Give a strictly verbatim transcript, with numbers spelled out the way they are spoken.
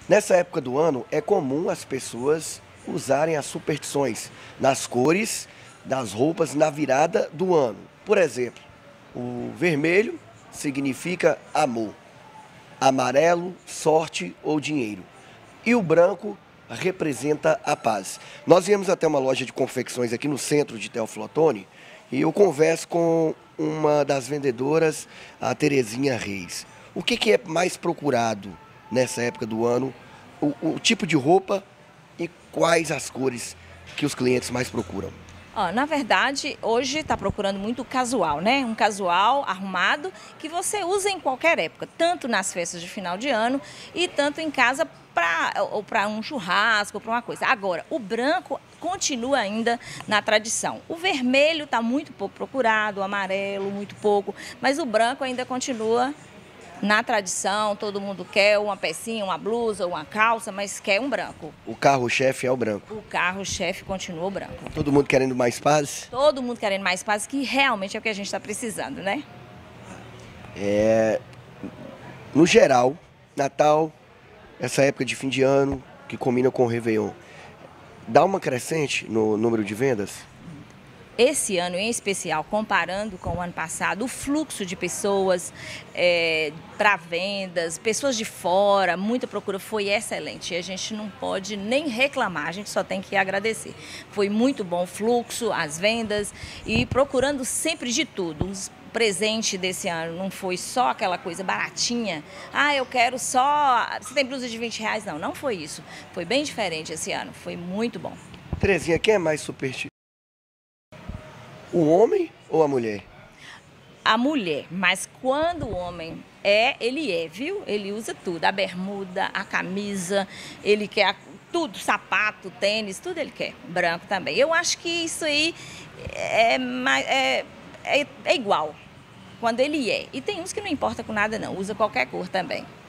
Nessa época do ano, é comum as pessoas usarem as superstições nas cores das roupas na virada do ano. Por exemplo, o vermelho significa amor, amarelo, sorte ou dinheiro, e o branco representa a paz. Nós viemos até uma loja de confecções aqui no centro de Teófilo Otoni e eu converso com uma das vendedoras, a Terezinha Reis. O que que é mais procurado nessa época do ano? O, o tipo de roupa e quais as cores que os clientes mais procuram? Ó, na verdade, hoje está procurando muito casual, né? Um casual arrumado que você usa em qualquer época, tanto nas festas de final de ano e tanto em casa para ou para um churrasco, para uma coisa. Agora, o branco continua ainda na tradição. O vermelho está muito pouco procurado, o amarelo muito pouco, mas o branco ainda continua na tradição. Todo mundo quer uma pecinha, uma blusa, uma calça, mas quer um branco. O carro-chefe é o branco. O carro-chefe continua o branco. Todo mundo querendo mais paz? Todo mundo querendo mais paz, que realmente é o que a gente está precisando, né? É, no geral, Natal, essa época de fim de ano, que combina com o Réveillon, dá uma crescente no número de vendas? Esse ano em especial, comparando com o ano passado, o fluxo de pessoas é, para vendas, pessoas de fora, muita procura, foi excelente. E a gente não pode nem reclamar, a gente só tem que agradecer. Foi muito bom o fluxo, as vendas e procurando sempre de tudo. Os presente desse ano não foi só aquela coisa baratinha. Ah, eu quero só... Você tem blusa de vinte reais? Não, não foi isso. Foi bem diferente esse ano, foi muito bom. Terezinha, quem é mais supersticioso? O homem ou a mulher? A mulher, mas quando o homem é, ele é, viu? Ele usa tudo, a bermuda, a camisa, ele quer tudo, sapato, tênis, tudo ele quer, branco também. Eu acho que isso aí é, é, é, é igual, quando ele é. E tem uns que não importa com nada não, usa qualquer cor também.